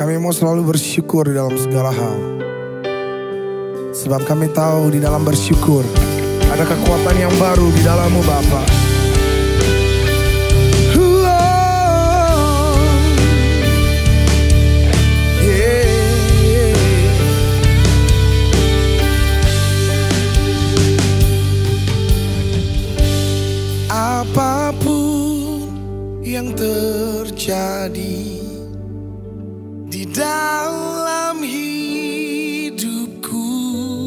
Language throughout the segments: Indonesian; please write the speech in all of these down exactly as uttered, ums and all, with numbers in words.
Kami mau selalu bersyukur di dalam segala hal. Sebab kami tahu di dalam bersyukur ada kekuatan yang baru di dalam-Mu Bapa. Apapun yang terjadi di dalam hidupku,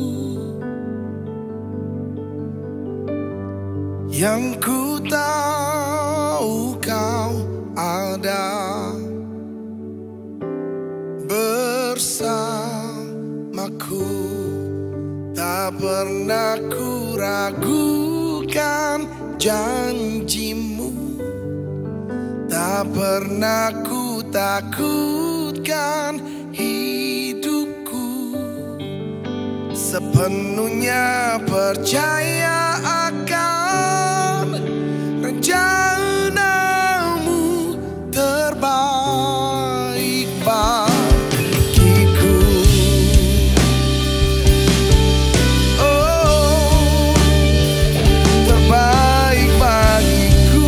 yang ku tahu Kau ada bersamaku, tak pernah ku ragukan janji-Mu, tak pernah ku takutkan hidupku, sepenuhnya percaya akan rencana-Mu terbaik bagiku. Oh, terbaik bagiku.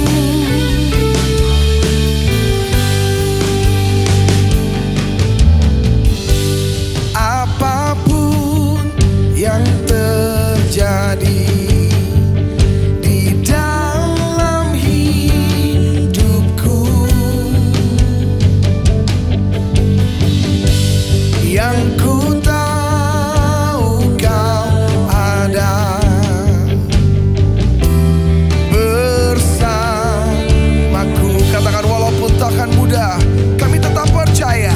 Apapun yang terjadi di dalam hidupku, yang ku tahu Kau ada bersamaku. Katakan, walaupun takkan mudah, kami tetap percaya.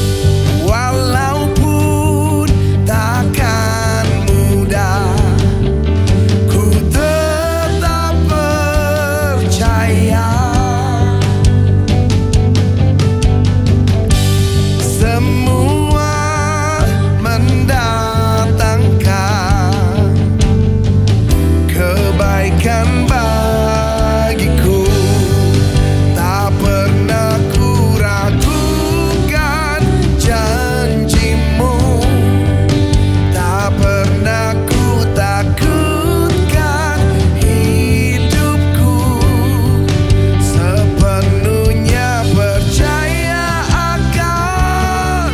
Walaupun takkan mudah, ku tetap percaya. Semua mendatangkan kebaikan bagiku, tak pernah ku ragukan janji-Mu, tak pernah ku takutkan hidupku, sepenuhnya percaya akan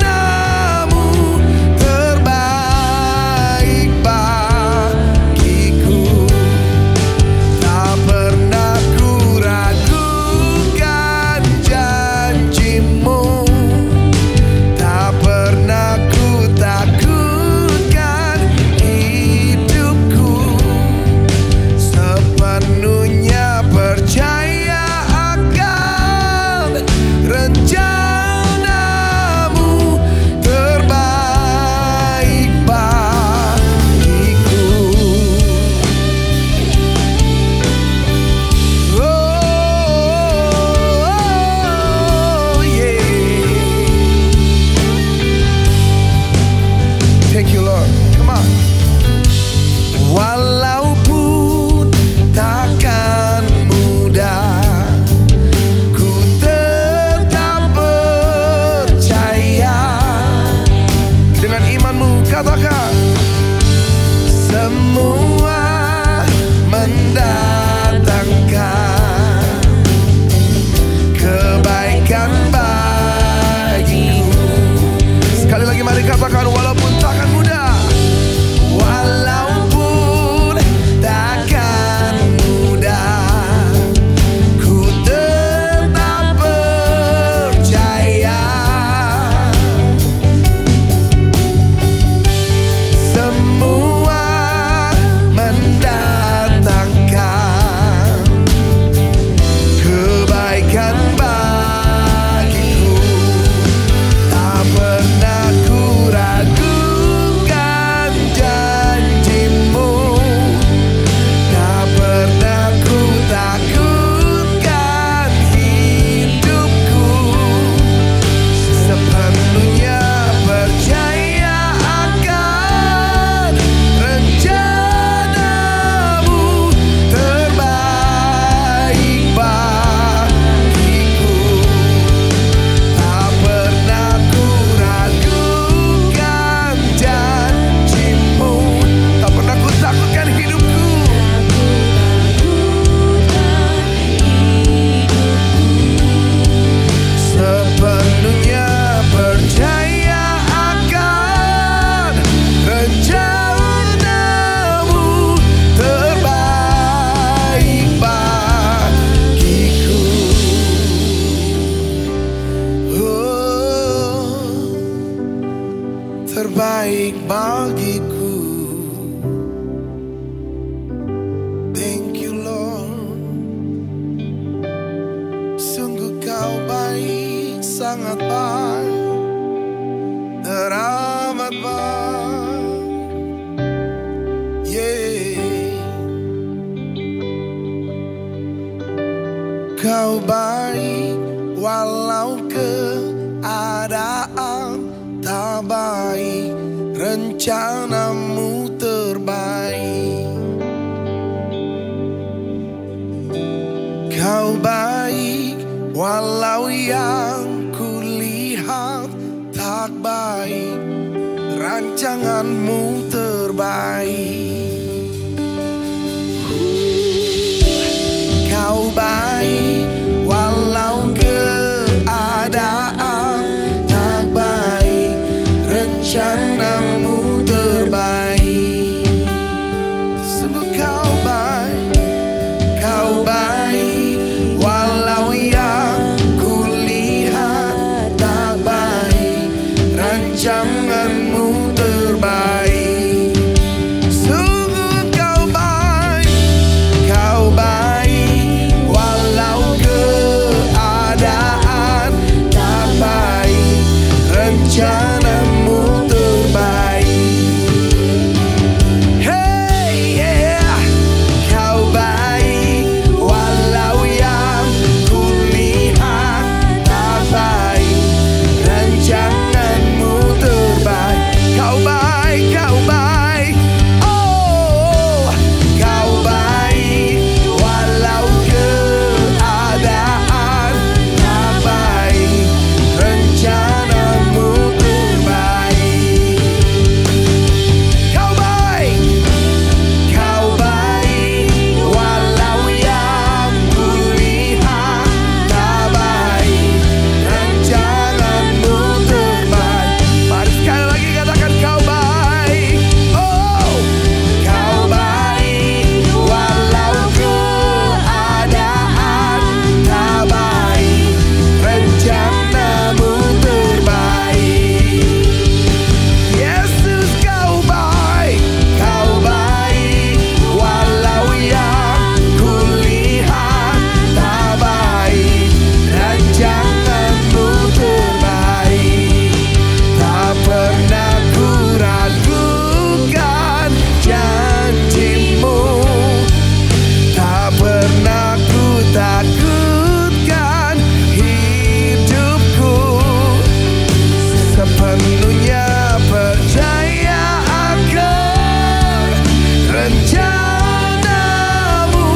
rencana-Mu terbaik bagiku. Kau baik walau keadaan tak baik, rencanamu terbaik. Kau baik walau yang kulihat tak baik, rancanganmu terbaik. Kau baik walau keadaan tak baik, rencanamu terbaik. Sungguh kau baik, kau baik walau yang kulihat tak baik, rancanganmu terbaik. Sungguh kau baik, kau baik walau keadaan tak baik, rencanamu terbaik. Hey yeah, kau baik walau yang kulihat tak baik, rancanganmu terbaik. Kau baik, kau baik, oh kau baik walau keadaan tak baik, rencanamu terbaik. Kau baik, kau baik walau yang kulihat tak baik, rancanganmu terbaik. Mari sekali lagi katakan kau baik, oh kau baik walau keadaan tak baik, rencanamu terbaik. Yesus kau baik, kau baik walau yang kulihat tak baik, rancanganmu terbaik. Tak pernah ku ragukan janjimu, tak pernah ku takutkan hidupku. Sepenuhnya percaya akan rencanamu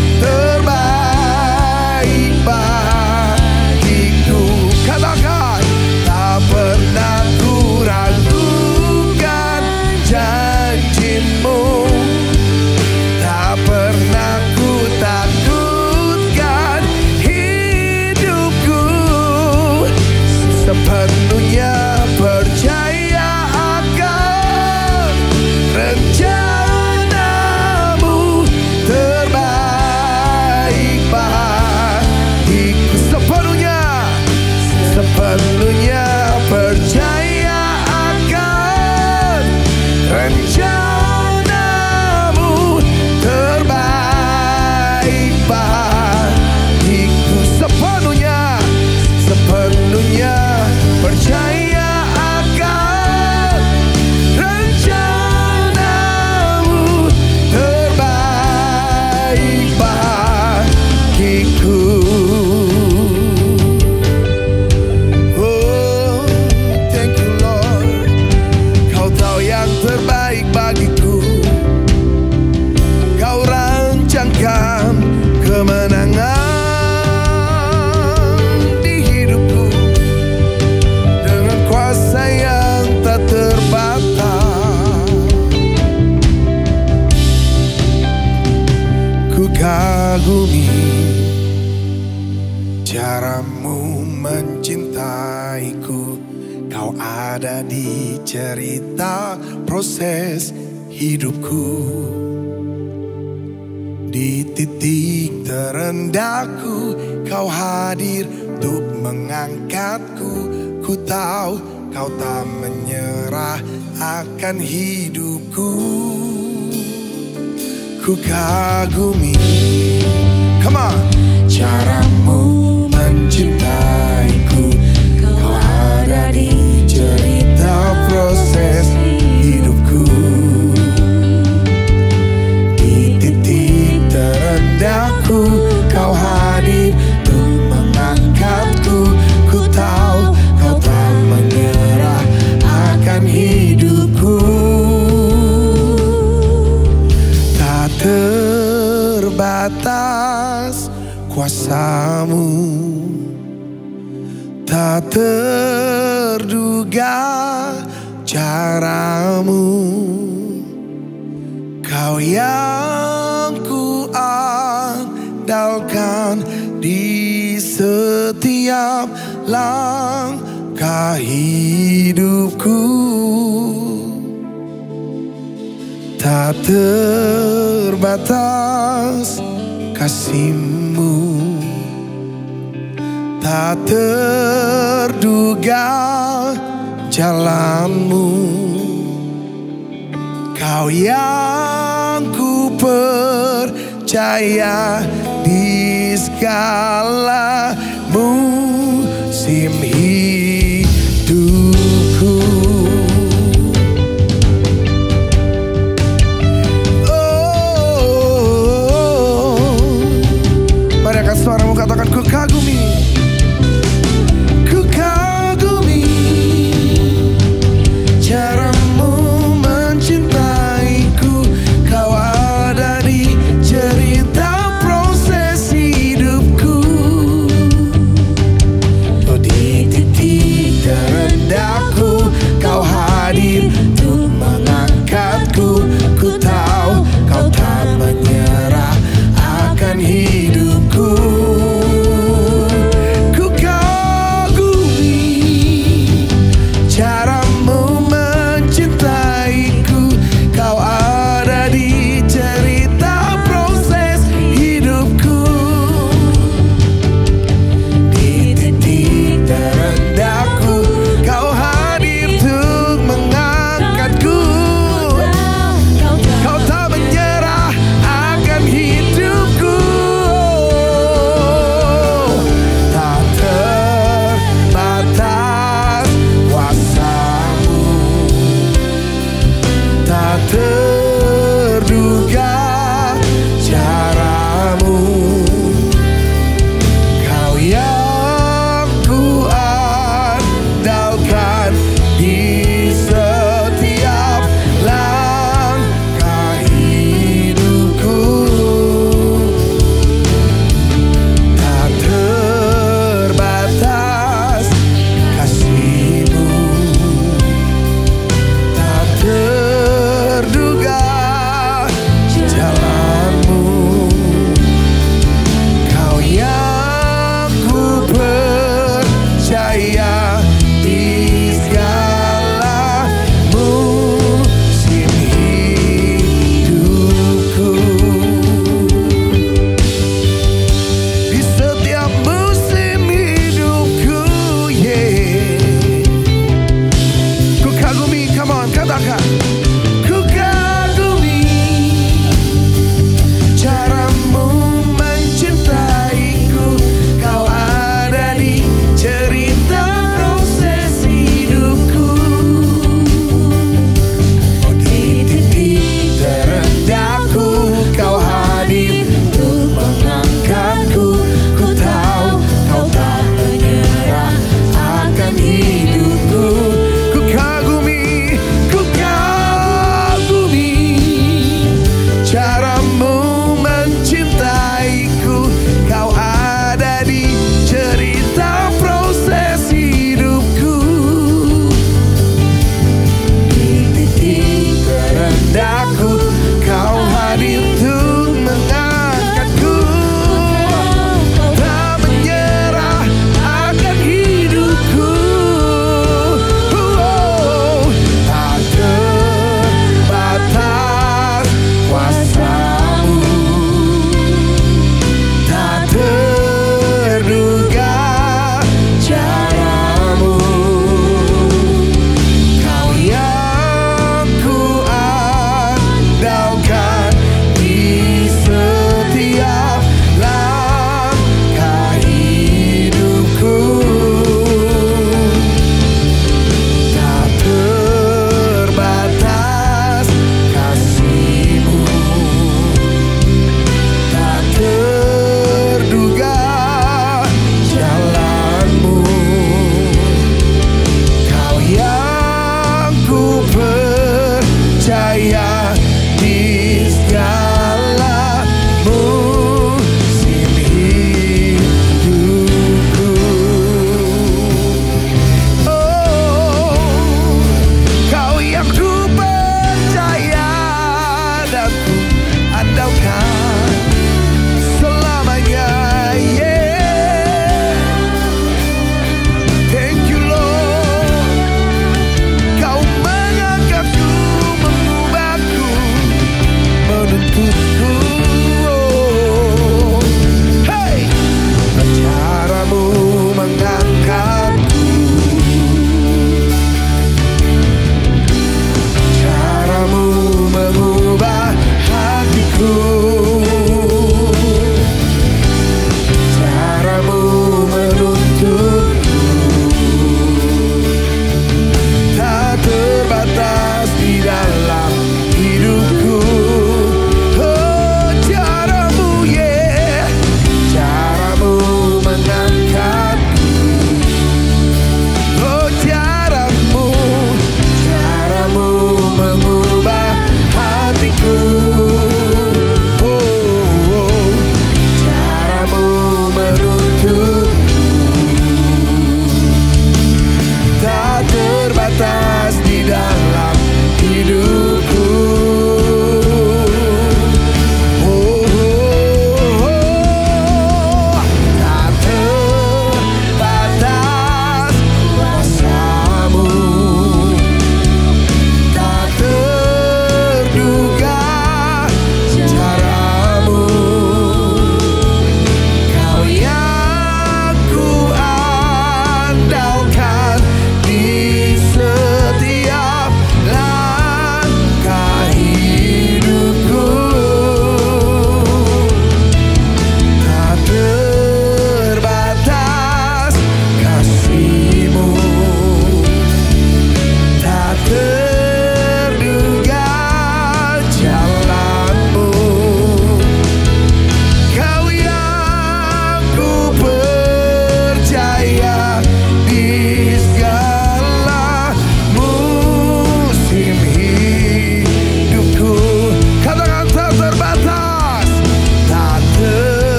terbaik bagiku. Katakan, tak pernah ku ragukan janjimu, tak pernah ku takutkan hidupku. Sepenuhnya percaya akan rencanamu terbaik bagiku. Sepenuhnya, sepenuhnya percaya akan rencanamu terbaik bagiku. Sepenuhnya, sepenuhnya percaya akan rencanamu terbaik bagiku. Oh, thank you Lord. Kau tahu yang terbaik bagiku. Kau rancangkan kemenangan di hidupku dengan kuasa yang tak terbatas. Ku kagumi caramu mencintaiku. Kau ada di cerita proses hidupku. Di titik terendahku kau hadir untuk mengangkatku. Ku tahu kau tak menyerah akan hidupku. Ku kagumi, come on, caramu mencintaiku. Kau ada di cerita proses hidupku. Di titik terendahku kau hadir terbatas kuasamu, tak terduga caramu. Kau yang ku andalkan di setiap langkah hidupku. Tak terbatas kasih-Mu, tak terduga jalan-Mu. Kau yang ku percaya di segala musim hidupku. Oh, mari angkat suaramu, katakan ku kagumi. Ku kagumi caramu mencintaiku. Kau ada di cerita proses hidupku. Oh, di titik terendahku Kau hadir untuk mengangkatku. Ku tahu Kau tak menyerah akan hidupku.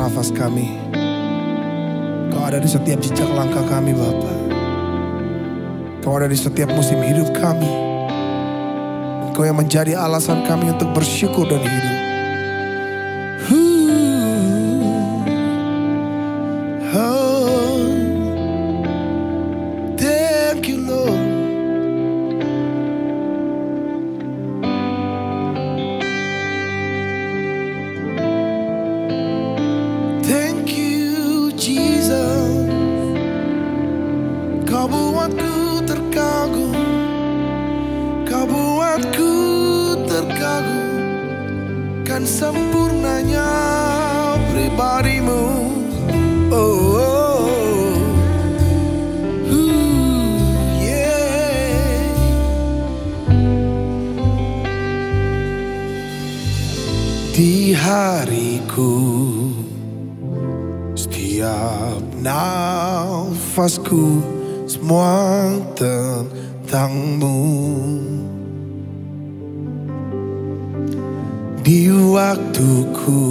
nafas kami. Kau ada di setiap jejak langkah kami Bapa. Kau ada di setiap musim hidup kami. Kau yang menjadi alasan kami untuk bersyukur dan hidup. Oh, thank you Lord. Thank you Jesus. Kau buatku terkagum. Kau buatku terkagum kan sempurnanya pribadimu. Oh, oh, ooh, yeah. Di hariku setiap nafasku semua tentangmu. Di waktuku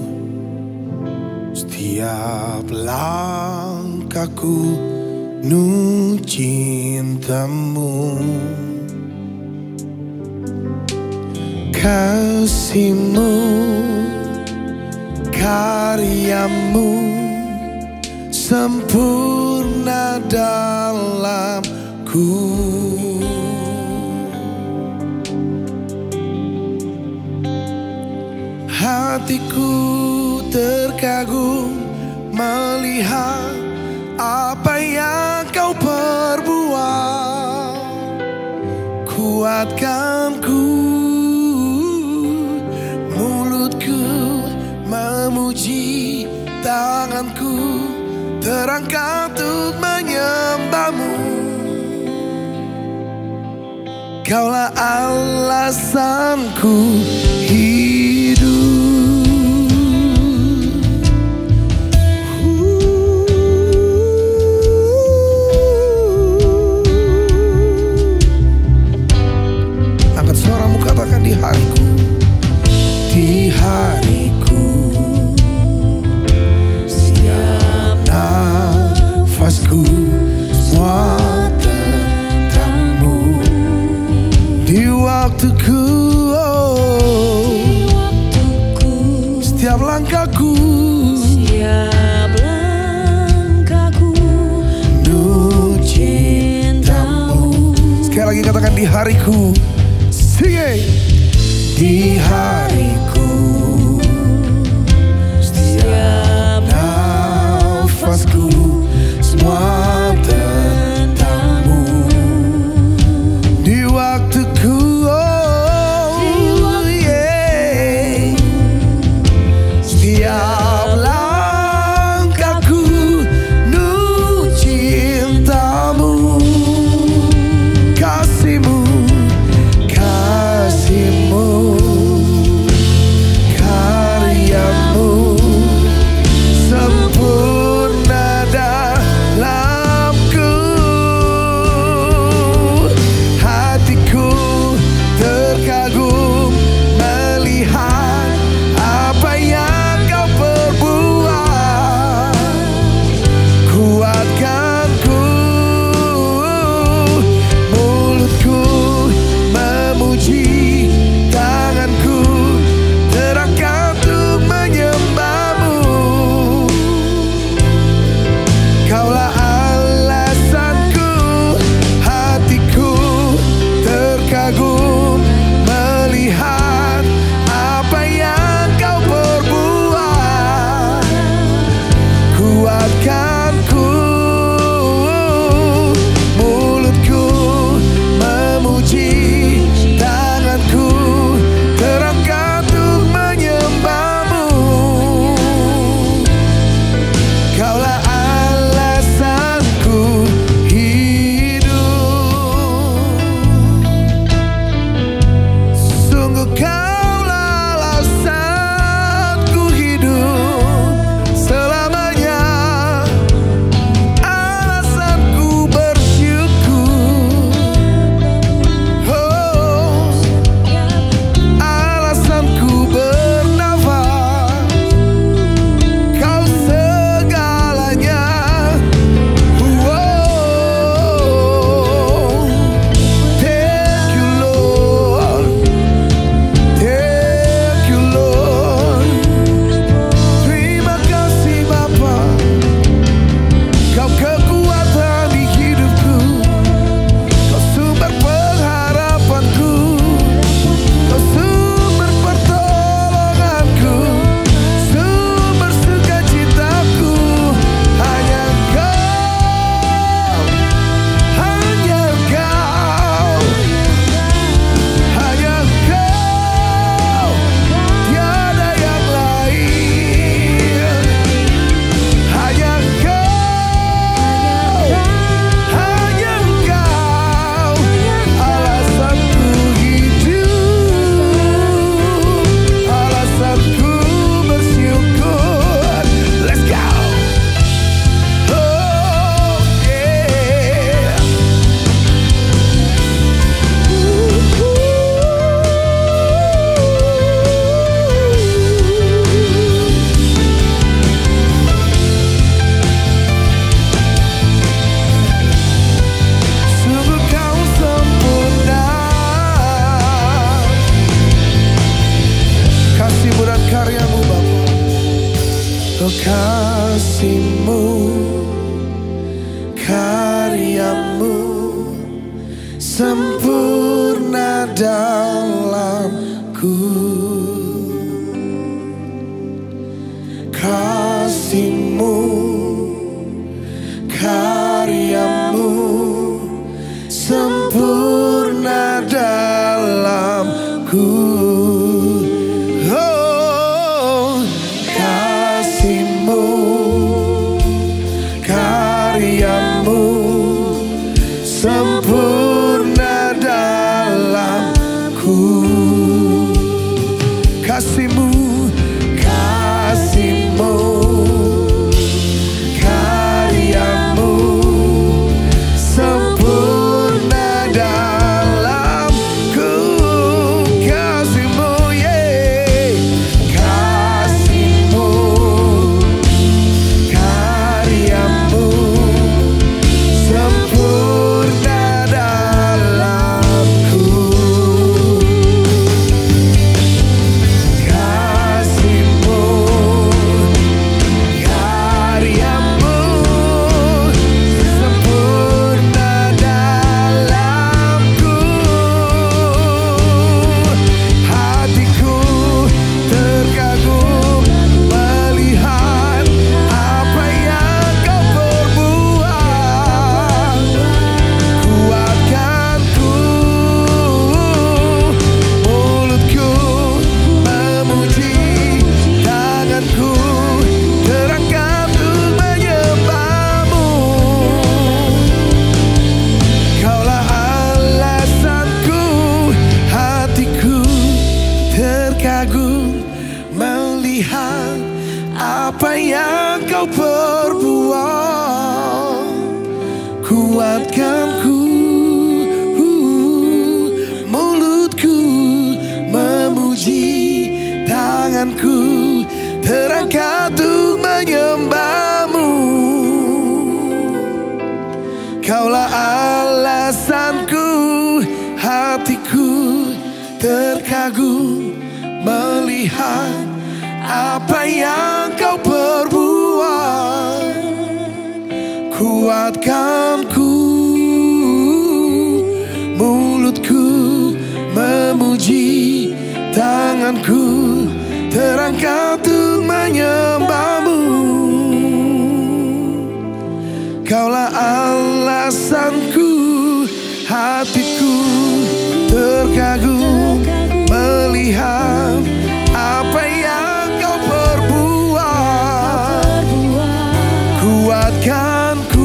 setiap langkahku nu cintamu. Kasihmu, karyamu sempurna dalamku. Hatiku terkagum melihat apa yang kau perbuat. Kuatkanku, mulutku memuji, tanganku terangkat untuk menyembahmu. Kaulah alasanku hidup. Angkat suaramu, katakan di hariku. Di hariku setiap nafasku semua tentangmu. Di waktuku, oh, setiap langkahku, setiap langkahku nu cintamu. Sekali lagi katakan di hariku. Sing it. Di hariku setiap nafasku semua tentangmu. Di waktuku, oh, kasih-Mu, karya-Mu sempurna dalamku. Kasih-Mu, karya-Mu sempurna dalamku. Oh, kasih-Mu, karya-Mu sempurna dalamku. Kasih-Mu, kasih-Mu, karya-Mu sempurna dalamku. Kasih-Mu, yeah. Kasih-Mu, karya-Mu sempurna dalamku. Kasih-Mu, karya-Mu sempurna dalamku. Hatiku terkagum melihat apa yang Kau perbuat. Kuatkanku, mulutku memuji, tanganku terangkat untuk menyembah-Mu. Kaulah alasanku, hatiku terkagum melihat apa yang Kau perbuat. Kuatkanku, mulutku memuji, tanganku terangkat untuk menyembah-Mu. Kaulah alasanku, hatiku terkagum melihat apa yang Kau perbuat. Kuatkanku, mulutku memuji, tanganku terangkat untuk menyembah-Mu. Kaulah alasanku, hatiku terkagum melihat apa yang Kau perbuat. Kuatkanku,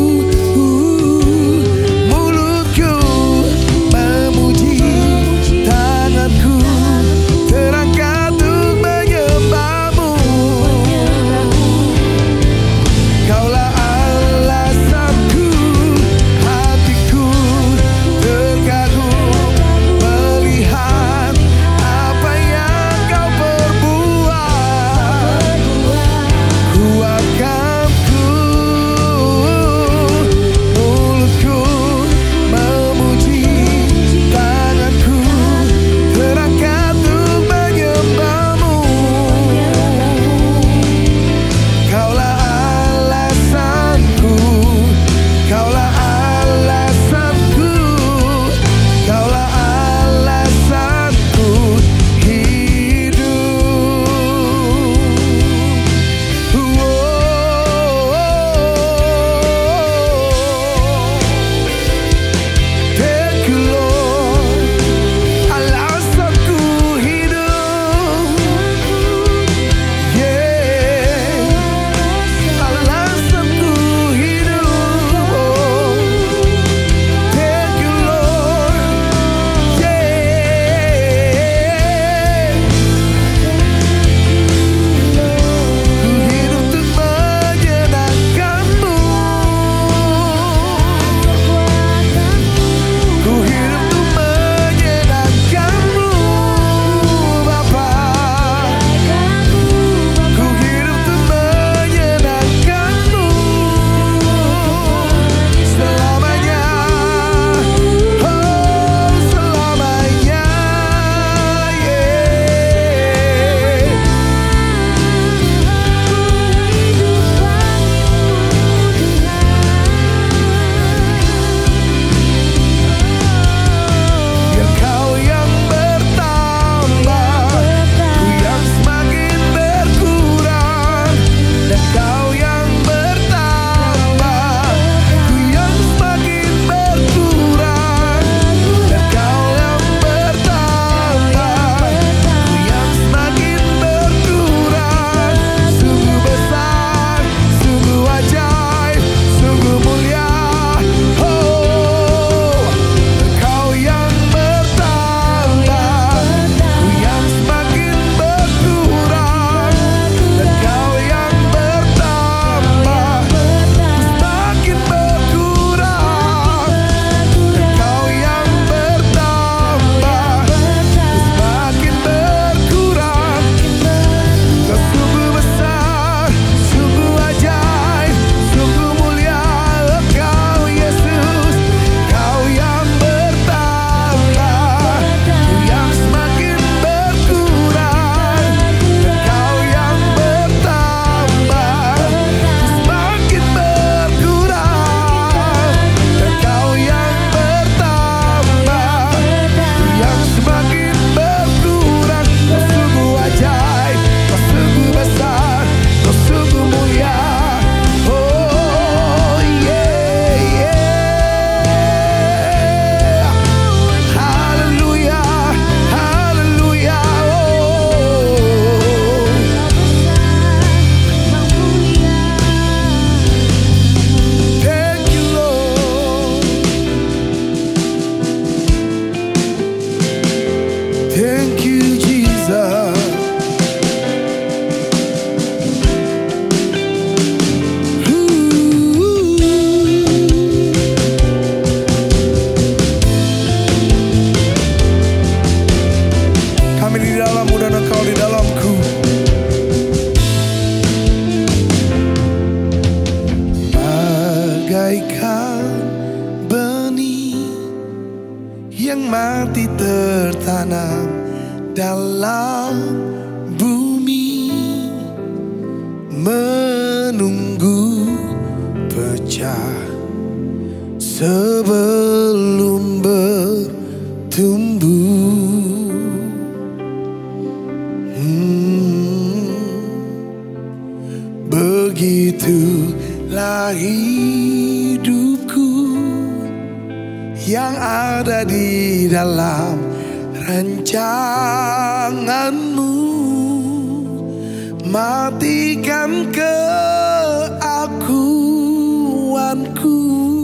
mulutku memuji, tanganku terangkat untuk menyembah-Mu. Kaulah alasanku, hatiku terkagum melihat apa bagaikan benih yang mati tertanam dalam bumi, menunggu pecah sebelum bertumbuh. hmm, Begitulah hidupku yang ada di dalam rancanganmu. Matikan keakuanku,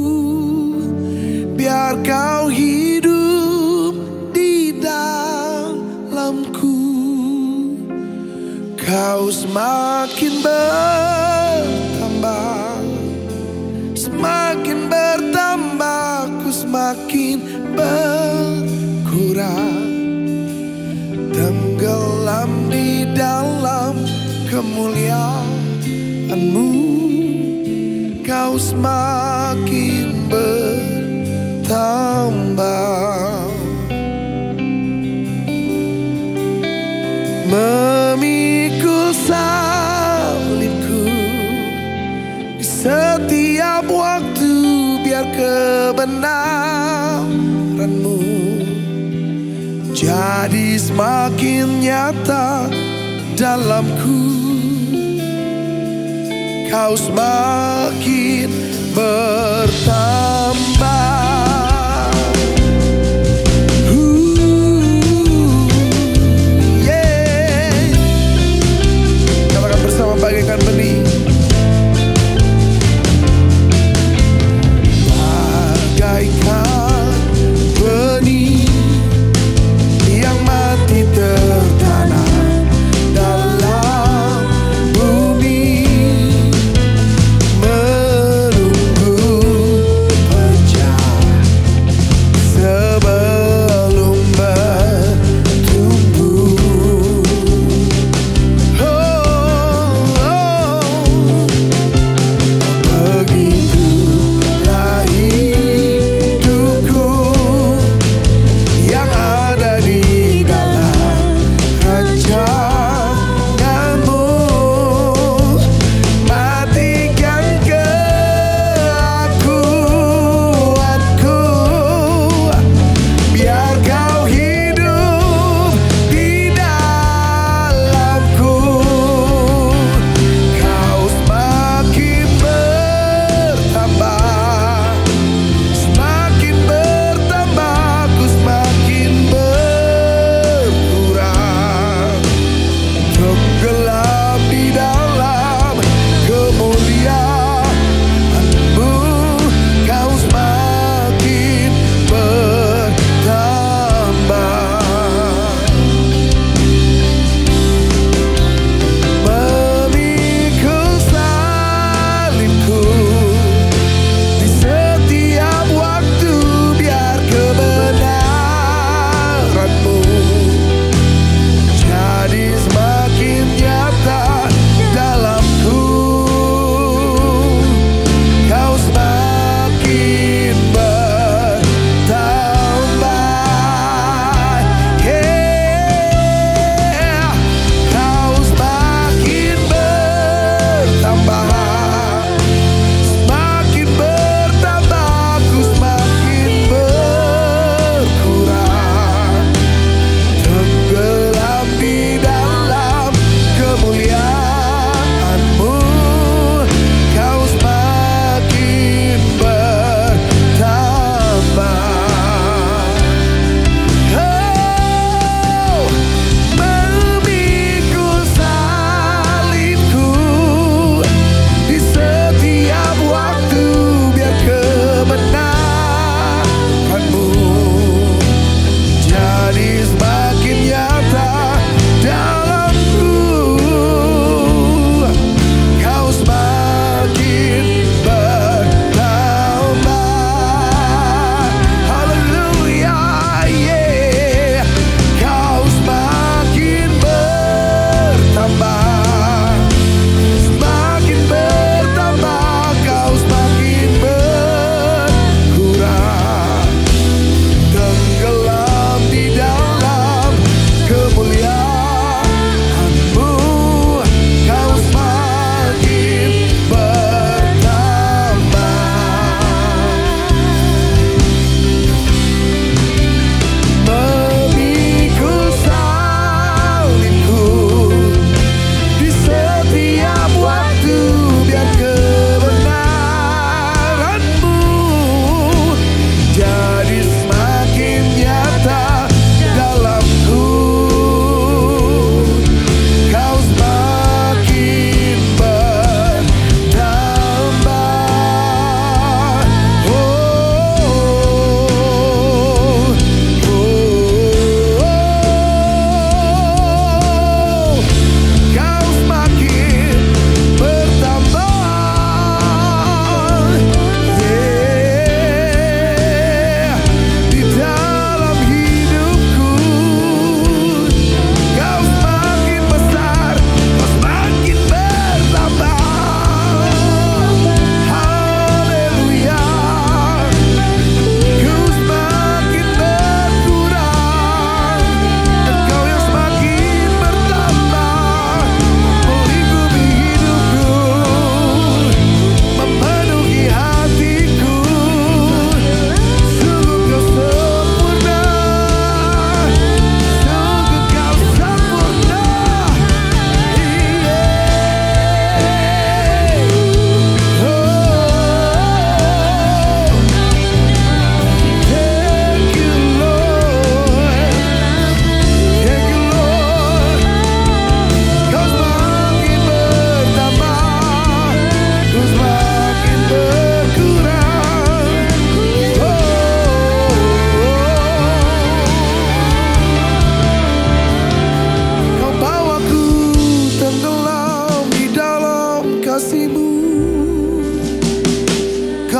biar kau hidup di dalamku. Kau semakin bertambah, semakin bertambah, ku semakin berkurang. Tenggelam di dalam kemuliaan-Mu, kau semakin bertambah. Memikul salibku di setiap waktu, biar kebenaran-Mu jadi semakin nyata dalamku. Kau semakin bertambah. uh, yeah. Katakan bersama, bagaikan benih, bagaikan benih yang mati tertanam dalam bumi, menunggu pecah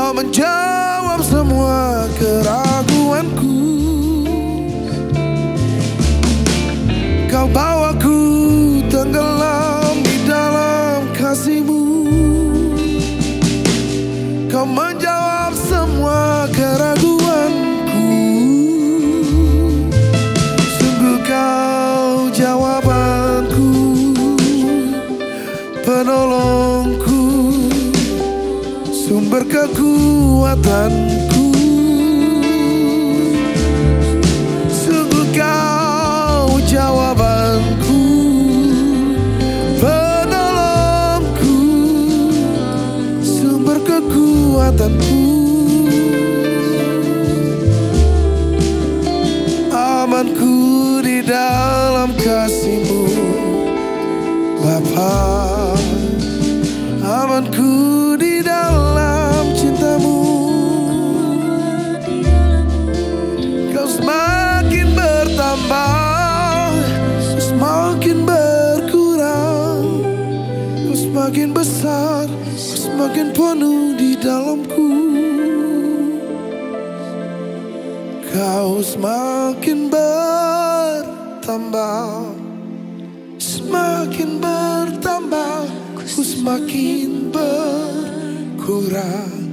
Kau menjawab semua keraguanku. Kau bawaku tenggelam di dalam kasih-Mu. Kau menjawab semua keraguanku. Sungguh Kau jawabanku, penolongku, sumber kekuatanku. Sungguh Kau jawabanku, penolongku, sumber kekuatanku. Amanku di dalam kasih-Mu Bapa, amanku di dalam cinta-Mu. Kau semakin bertambah, Kau semakin berkurang. Kau semakin besar, Kau semakin penuh di dalamku. Kau semakin bertambah, semakin bertambah, ku semakin berkurang.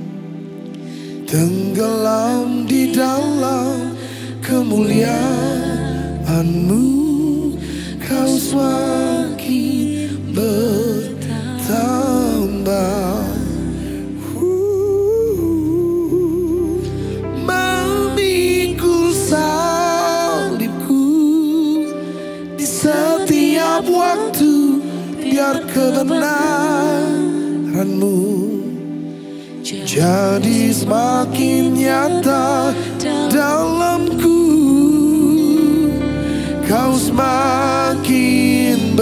Tenggelam di dalam kemuliaan-Mu, Kau semakin bertambah. Memikul salibku di setiap waktu, biar kebenaran-Mu jadi semakin nyata dalamku. Kau semakin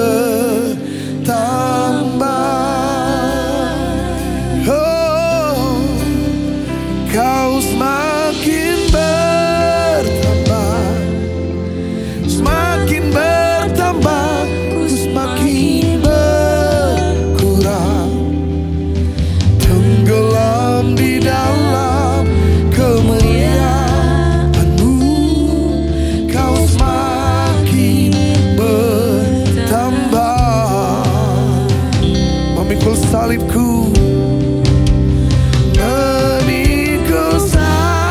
bertambah, oh, Kau semakin bertambah, semakin bertambah, ku semakin berkurang. Tenggelam di dalam kemuliaan-Mu, Kau semakin bertambah. Memikul salibku, memikul salibku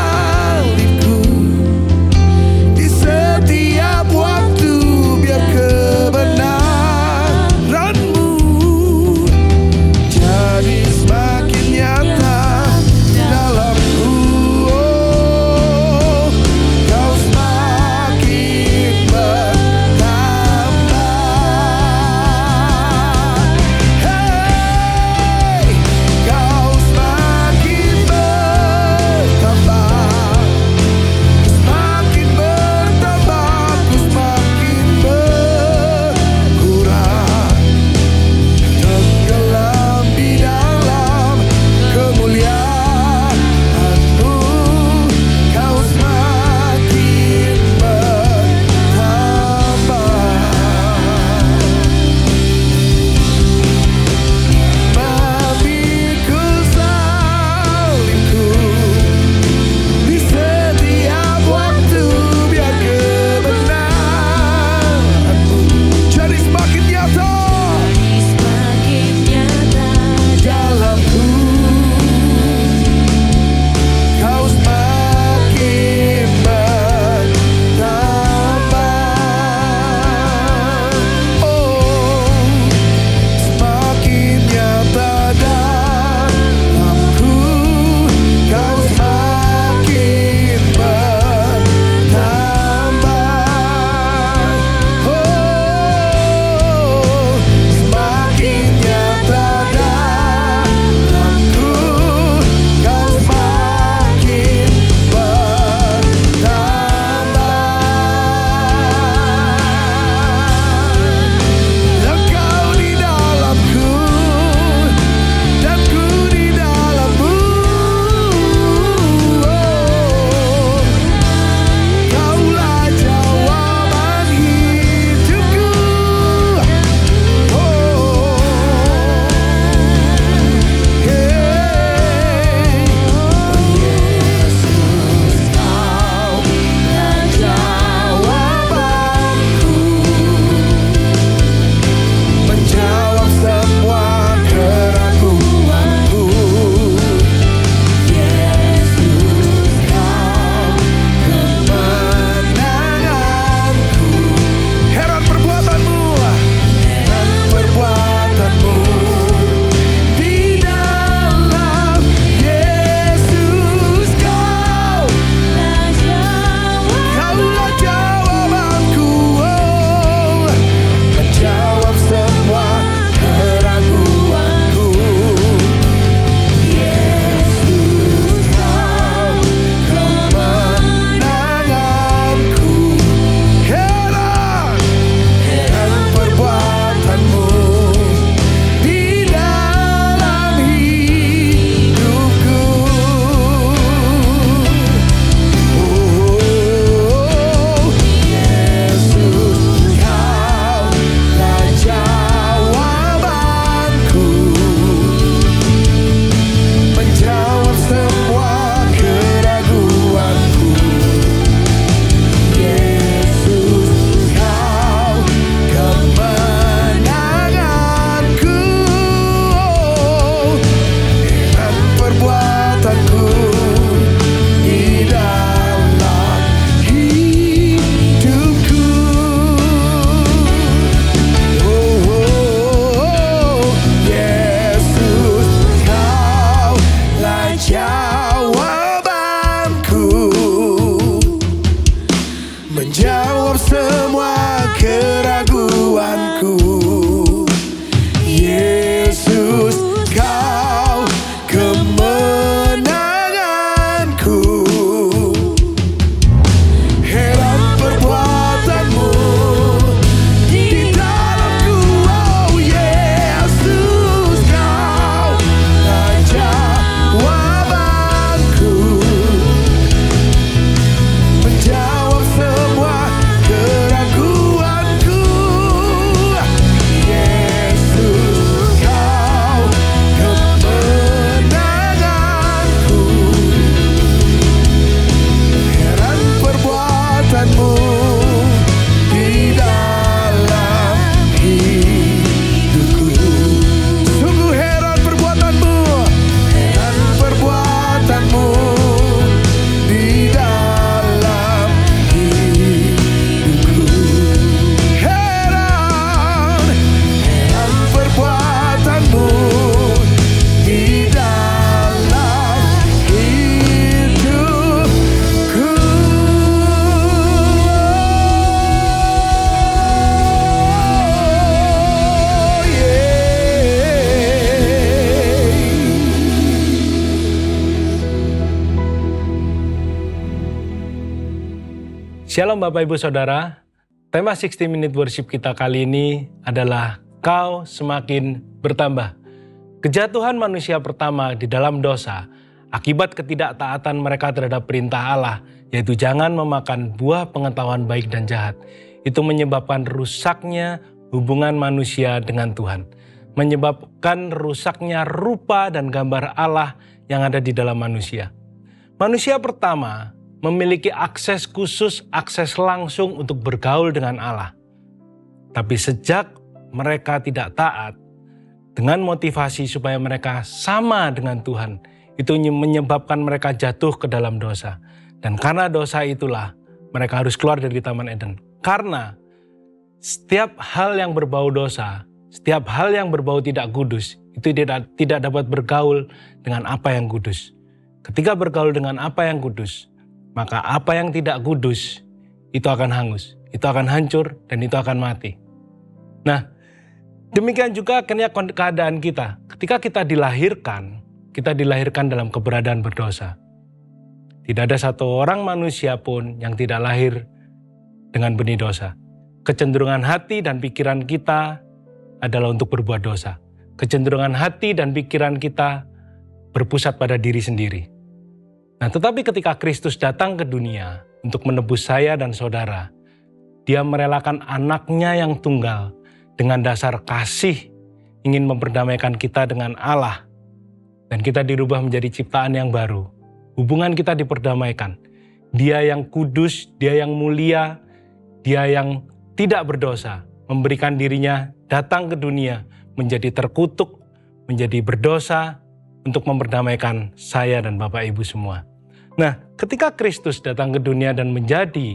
Shalom Bapak Ibu Saudara, tema enam puluh Minute Worship kita kali ini adalah Kau Semakin Bertambah. Kejatuhan manusia pertama di dalam dosa, akibat ketidaktaatan mereka terhadap perintah Allah, yaitu jangan memakan buah pengetahuan baik dan jahat, itu menyebabkan rusaknya hubungan manusia dengan Tuhan, menyebabkan rusaknya rupa dan gambar Allah yang ada di dalam manusia. Manusia pertama memiliki akses khusus, akses langsung untuk bergaul dengan Allah. Tapi sejak mereka tidak taat, dengan motivasi supaya mereka sama dengan Tuhan, itu menyebabkan mereka jatuh ke dalam dosa. Dan karena dosa itulah mereka harus keluar dari Taman Eden. Karena setiap hal yang berbau dosa, setiap hal yang berbau tidak kudus, itu tidak, tidak dapat bergaul dengan apa yang kudus. Ketika bergaul dengan apa yang kudus, maka apa yang tidak kudus itu akan hangus, itu akan hancur, dan itu akan mati. Nah, demikian juga keadaan kita. Ketika kita dilahirkan, kita dilahirkan dalam keberadaan berdosa. Tidak ada satu orang manusia pun yang tidak lahir dengan benih dosa. Kecenderungan hati dan pikiran kita adalah untuk berbuat dosa. Kecenderungan hati dan pikiran kita berpusat pada diri sendiri. Nah, tetapi ketika Kristus datang ke dunia untuk menebus saya dan saudara, Dia merelakan anaknya yang tunggal dengan dasar kasih, ingin memperdamaikan kita dengan Allah. Dan kita dirubah menjadi ciptaan yang baru. Hubungan kita diperdamaikan. Dia yang kudus, Dia yang mulia, Dia yang tidak berdosa, memberikan dirinya datang ke dunia, menjadi terkutuk, menjadi berdosa, untuk memperdamaikan saya dan Bapak Ibu semua. Nah, ketika Kristus datang ke dunia dan menjadi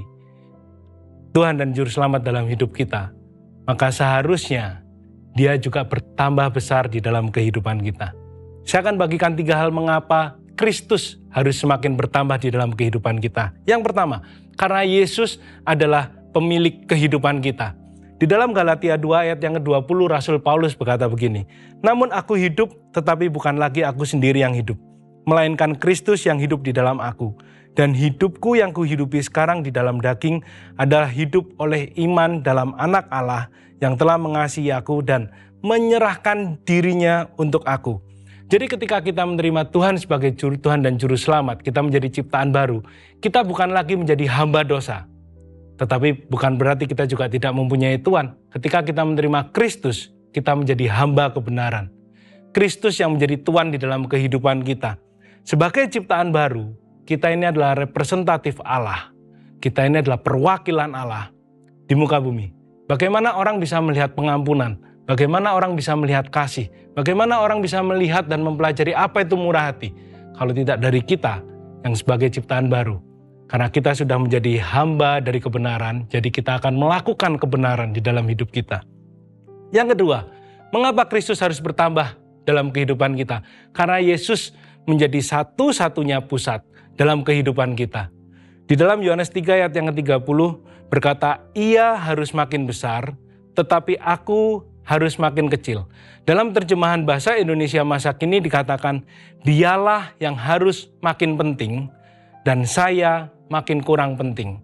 Tuhan dan Juru Selamat dalam hidup kita, maka seharusnya Dia juga bertambah besar di dalam kehidupan kita. Saya akan bagikan tiga hal mengapa Kristus harus semakin bertambah di dalam kehidupan kita. Yang pertama, karena Yesus adalah pemilik kehidupan kita. Di dalam Galatia dua ayat yang ke dua puluh, Rasul Paulus berkata begini, "Namun aku hidup, tetapi bukan lagi aku sendiri yang hidup, melainkan Kristus yang hidup di dalam aku. Dan hidupku yang kuhidupi sekarang di dalam daging adalah hidup oleh iman dalam Anak Allah yang telah mengasihi aku dan menyerahkan dirinya untuk aku." Jadi ketika kita menerima Tuhan sebagai Juru Tuhan dan Juru Selamat, kita menjadi ciptaan baru. Kita bukan lagi menjadi hamba dosa. Tetapi bukan berarti kita juga tidak mempunyai Tuhan. Ketika kita menerima Kristus, kita menjadi hamba kebenaran. Kristus yang menjadi Tuhan di dalam kehidupan kita. Sebagai ciptaan baru, kita ini adalah representatif Allah. Kita ini adalah perwakilan Allah di muka bumi. Bagaimana orang bisa melihat pengampunan? Bagaimana orang bisa melihat kasih? Bagaimana orang bisa melihat dan mempelajari apa itu murah hati? Kalau tidak dari kita yang sebagai ciptaan baru. Karena kita sudah menjadi hamba dari kebenaran, jadi kita akan melakukan kebenaran di dalam hidup kita. Yang kedua, mengapa Kristus harus bertambah dalam kehidupan kita? Karena Yesus menjadi satu-satunya pusat dalam kehidupan kita. Di dalam Yohanes tiga ayat yang ke tiga puluh berkata, "Ia harus makin besar, tetapi aku harus makin kecil." Dalam terjemahan bahasa Indonesia masa kini dikatakan, "Dialah yang harus makin penting dan saya makin kurang penting."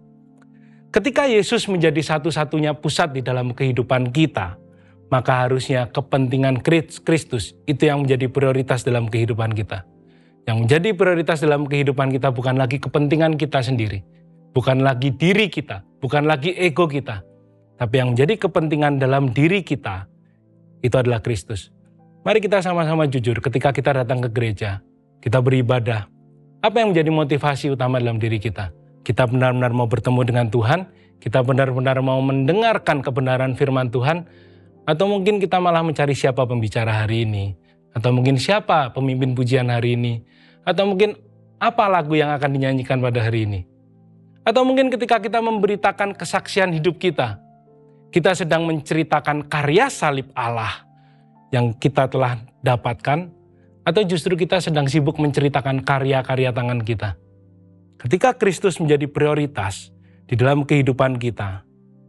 Ketika Yesus menjadi satu-satunya pusat di dalam kehidupan kita, maka harusnya kepentingan Kristus itu yang menjadi prioritas dalam kehidupan kita. Yang menjadi prioritas dalam kehidupan kita bukan lagi kepentingan kita sendiri, bukan lagi diri kita, bukan lagi ego kita, tapi yang menjadi kepentingan dalam diri kita itu adalah Kristus. Mari kita sama-sama jujur ketika kita datang ke gereja, kita beribadah. Apa yang menjadi motivasi utama dalam diri kita? Kita benar-benar mau bertemu dengan Tuhan, kita benar-benar mau mendengarkan kebenaran firman Tuhan, atau mungkin kita malah mencari siapa pembicara hari ini, atau mungkin siapa pemimpin pujian hari ini, atau mungkin apa lagu yang akan dinyanyikan pada hari ini. Atau mungkin ketika kita memberitakan kesaksian hidup kita, kita sedang menceritakan karya salib Allah yang kita telah dapatkan, atau justru kita sedang sibuk menceritakan karya-karya tangan kita. Ketika Kristus menjadi prioritas di dalam kehidupan kita,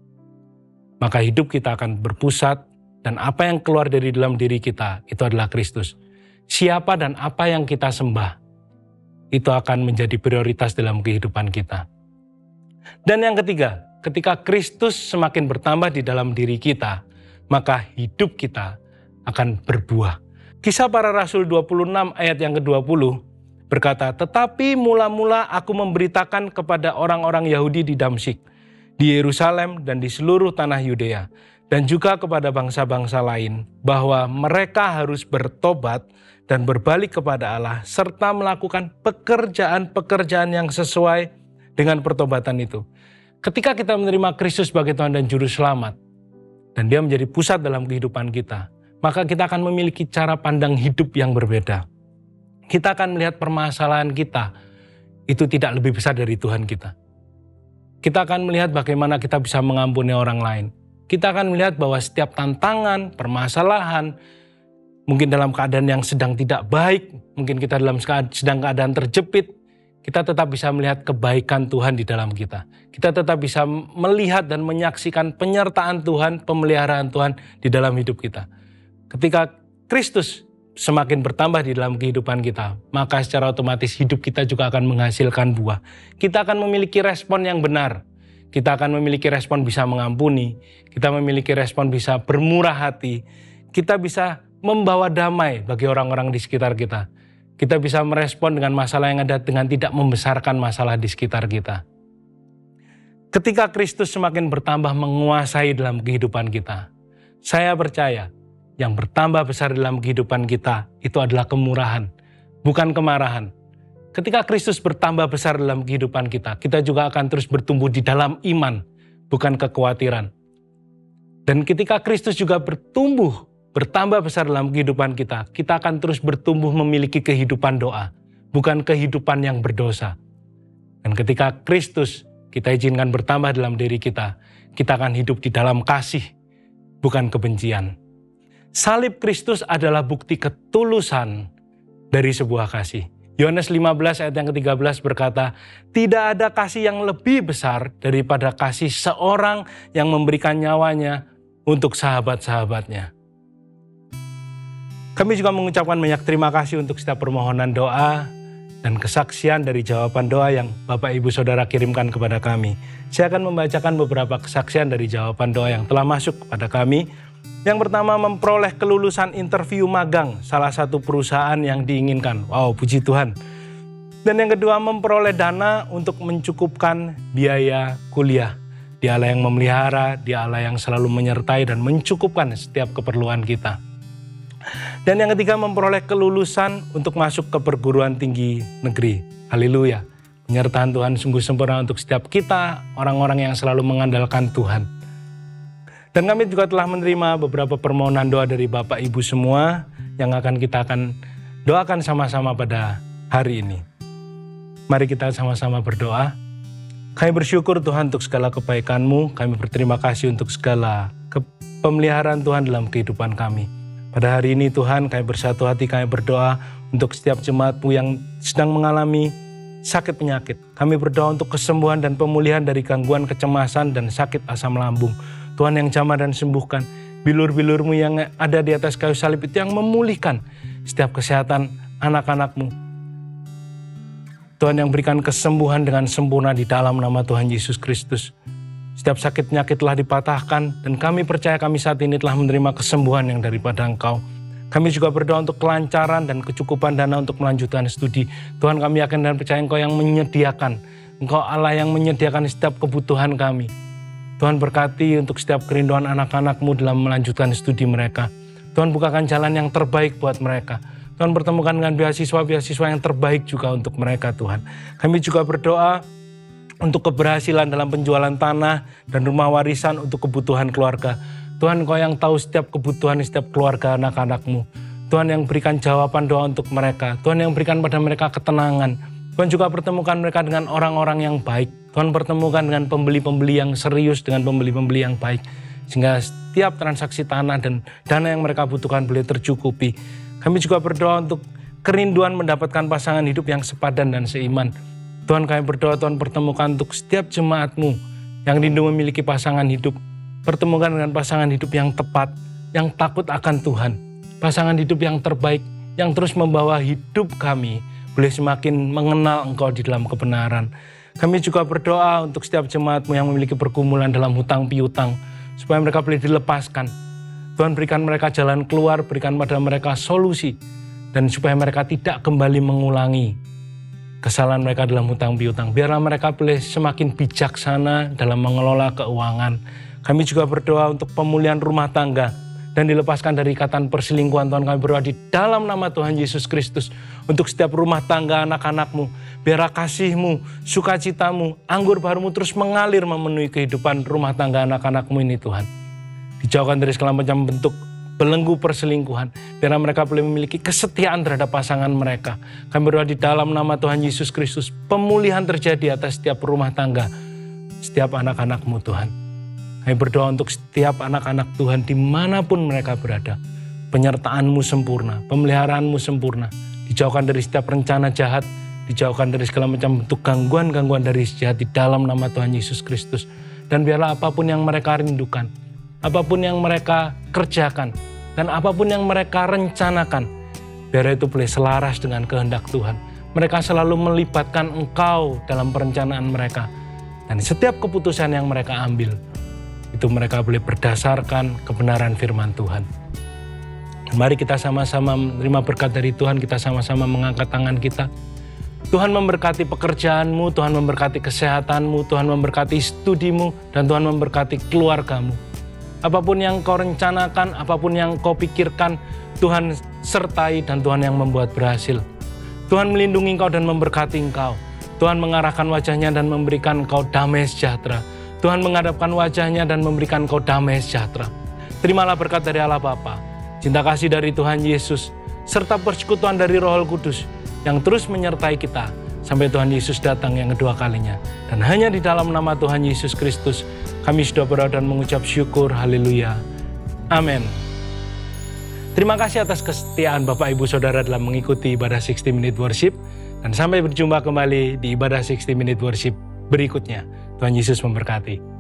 maka hidup kita akan berpusat dan apa yang keluar dari dalam diri kita itu adalah Kristus. Siapa dan apa yang kita sembah, itu akan menjadi prioritas dalam kehidupan kita. Dan yang ketiga, ketika Kristus semakin bertambah di dalam diri kita, maka hidup kita akan berbuah. Kisah Para Rasul dua puluh enam ayat yang ke dua puluh berkata, tetapi mula-mula aku memberitakan kepada orang-orang Yahudi di Damsyik, di Yerusalem dan di seluruh tanah Yudea, dan juga kepada bangsa-bangsa lain, bahwa mereka harus bertobat dan berbalik kepada Allah, serta melakukan pekerjaan-pekerjaan yang sesuai dengan pertobatan itu. Ketika kita menerima Kristus sebagai Tuhan dan Juru Selamat, dan Dia menjadi pusat dalam kehidupan kita, maka kita akan memiliki cara pandang hidup yang berbeda. Kita akan melihat permasalahan kita itu tidak lebih besar dari Tuhan kita. Kita akan melihat bagaimana kita bisa mengampuni orang lain. Kita akan melihat bahwa setiap tantangan, permasalahan, mungkin dalam keadaan yang sedang tidak baik, mungkin kita dalam sedang keadaan terjepit, kita tetap bisa melihat kebaikan Tuhan di dalam kita. Kita tetap bisa melihat dan menyaksikan penyertaan Tuhan, pemeliharaan Tuhan di dalam hidup kita. Ketika Kristus semakin bertambah di dalam kehidupan kita, maka secara otomatis hidup kita juga akan menghasilkan buah. Kita akan memiliki respon yang benar. Kita akan memiliki respon bisa mengampuni. Kita memiliki respon bisa bermurah hati. Kita bisa membawa damai bagi orang-orang di sekitar kita. Kita bisa merespon dengan masalah yang ada dengan tidak membesarkan masalah di sekitar kita. Ketika Kristus semakin bertambah menguasai dalam kehidupan kita, saya percaya yang bertambah besar dalam kehidupan kita itu adalah kemurahan, bukan kemarahan. Ketika Kristus bertambah besar dalam kehidupan kita, kita juga akan terus bertumbuh di dalam iman, bukan kekhawatiran. Dan ketika Kristus juga bertumbuh, bertambah besar dalam kehidupan kita, kita akan terus bertumbuh memiliki kehidupan doa, bukan kehidupan yang berdosa. Dan ketika Kristus kita izinkan bertambah dalam diri kita, kita akan hidup di dalam kasih, bukan kebencian. Salib Kristus adalah bukti ketulusan dari sebuah kasih. Yohanes lima belas ayat yang ke tiga belas berkata, tidak ada kasih yang lebih besar daripada kasih seorang yang memberikan nyawanya untuk sahabat-sahabatnya. Kami juga mengucapkan banyak terima kasih untuk setiap permohonan doa dan kesaksian dari jawaban doa yang Bapak Ibu Saudara kirimkan kepada kami. Saya akan membacakan beberapa kesaksian dari jawaban doa yang telah masuk kepada kami. Yang pertama, memperoleh kelulusan interview magang salah satu perusahaan yang diinginkan. Wow, puji Tuhan. Dan yang kedua, memperoleh dana untuk mencukupkan biaya kuliah. Dialah yang memelihara, Dialah yang selalu menyertai dan mencukupkan setiap keperluan kita. Dan yang ketiga, memperoleh kelulusan untuk masuk ke perguruan tinggi negeri. Haleluya. Penyertaan Tuhan sungguh sempurna untuk setiap kita, orang-orang yang selalu mengandalkan Tuhan. Dan kami juga telah menerima beberapa permohonan doa dari Bapak Ibu semua yang akan kita akan doakan sama-sama pada hari ini. Mari kita sama-sama berdoa. Kami bersyukur Tuhan untuk segala kebaikan-Mu. Kami berterima kasih untuk segala pemeliharaan Tuhan dalam kehidupan kami. Pada hari ini Tuhan, kami bersatu hati, kami berdoa untuk setiap jemaat-Mu yang sedang mengalami sakit penyakit. Kami berdoa untuk kesembuhan dan pemulihan dari gangguan kecemasan dan sakit asam lambung. Tuhan yang jamah dan sembuhkan. Bilur-bilur-Mu yang ada di atas kayu salib itu yang memulihkan setiap kesehatan anak-anak-Mu. Tuhan yang berikan kesembuhan dengan sempurna di dalam nama Tuhan Yesus Kristus. Setiap sakit penyakit telah dipatahkan dan kami percaya kami saat ini telah menerima kesembuhan yang daripada Engkau. Kami juga berdoa untuk kelancaran dan kecukupan dana untuk melanjutkan studi. Tuhan, kami yakin dan percaya Engkau yang menyediakan. Engkau Allah yang menyediakan setiap kebutuhan kami. Tuhan berkati untuk setiap kerinduan anak-anak-Mu dalam melanjutkan studi mereka. Tuhan bukakan jalan yang terbaik buat mereka. Tuhan pertemukan dengan beasiswa-beasiswa yang terbaik juga untuk mereka Tuhan. Kami juga berdoa untuk keberhasilan dalam penjualan tanah dan rumah warisan untuk kebutuhan keluarga. Tuhan, Engkau yang tahu setiap kebutuhan setiap keluarga anak-anak-Mu. Tuhan yang berikan jawaban doa untuk mereka. Tuhan yang berikan pada mereka ketenangan. Tuhan juga pertemukan mereka dengan orang-orang yang baik. Tuhan pertemukan dengan pembeli-pembeli yang serius, dengan pembeli-pembeli yang baik. Sehingga setiap transaksi tanah dan dana yang mereka butuhkan boleh tercukupi. Kami juga berdoa untuk kerinduan mendapatkan pasangan hidup yang sepadan dan seiman. Tuhan, kami berdoa Tuhan pertemukan untuk setiap jemaat-Mu yang rindu memiliki pasangan hidup. Pertemukan dengan pasangan hidup yang tepat, yang takut akan Tuhan. Pasangan hidup yang terbaik, yang terus membawa hidup kami boleh semakin mengenal Engkau di dalam kebenaran. Kami juga berdoa untuk setiap jemaat-Mu yang memiliki pergumulan dalam hutang piutang, supaya mereka boleh dilepaskan. Tuhan, berikan mereka jalan keluar, berikan pada mereka solusi, dan supaya mereka tidak kembali mengulangi kesalahan mereka dalam hutang piutang. Biarlah mereka boleh semakin bijaksana dalam mengelola keuangan. Kami juga berdoa untuk pemulihan rumah tangga dan dilepaskan dari ikatan perselingkuhan. Tuhan, kami berdoa di dalam nama Tuhan Yesus Kristus untuk setiap rumah tangga anak-anak-Mu. Biarlah kasih-Mu, sukacita-Mu, anggur baru-Mu terus mengalir memenuhi kehidupan rumah tangga anak-anak-Mu ini Tuhan. Dijauhkan dari segala macam bentuk belenggu perselingkuhan. Biarlah mereka boleh memiliki kesetiaan terhadap pasangan mereka. Kami berdoa di dalam nama Tuhan Yesus Kristus, pemulihan terjadi atas setiap rumah tangga, setiap anak-anak-Mu Tuhan. Kami berdoa untuk setiap anak-anak Tuhan dimanapun mereka berada. Penyertaan-Mu sempurna, pemeliharaanmu sempurna. Dijauhkan dari setiap rencana jahat, dijauhkan dari segala macam bentuk gangguan-gangguan dari jahat di dalam nama Tuhan Yesus Kristus. Dan biarlah apapun yang mereka rindukan, apapun yang mereka kerjakan, dan apapun yang mereka rencanakan, biar itu boleh selaras dengan kehendak Tuhan. Mereka selalu melibatkan Engkau dalam perencanaan mereka. Dan setiap keputusan yang mereka ambil, itu mereka boleh berdasarkan kebenaran firman Tuhan. Dan mari kita sama-sama menerima berkat dari Tuhan, kita sama-sama mengangkat tangan kita. Tuhan memberkati pekerjaanmu, Tuhan memberkati kesehatanmu, Tuhan memberkati studimu, dan Tuhan memberkati keluargamu. Apapun yang kau rencanakan, apapun yang kau pikirkan, Tuhan sertai dan Tuhan yang membuat berhasil. Tuhan melindungi engkau dan memberkati engkau. Tuhan mengarahkan wajahnya dan memberikan engkau damai sejahtera. Tuhan menghadapkan wajahnya dan memberikan engkau damai sejahtera. Terimalah berkat dari Allah Bapa, cinta kasih dari Tuhan Yesus, serta persekutuan dari Roh Kudus yang terus menyertai kita sampai Tuhan Yesus datang yang kedua kalinya. Dan hanya di dalam nama Tuhan Yesus Kristus, kami sudah berdoa dan mengucap syukur. Haleluya. Amin. Terima kasih atas kesetiaan Bapak Ibu Saudara dalam mengikuti ibadah enam puluh Minute Worship. Dan sampai berjumpa kembali di ibadah enam puluh Minute Worship berikutnya. Tuhan Yesus memberkati.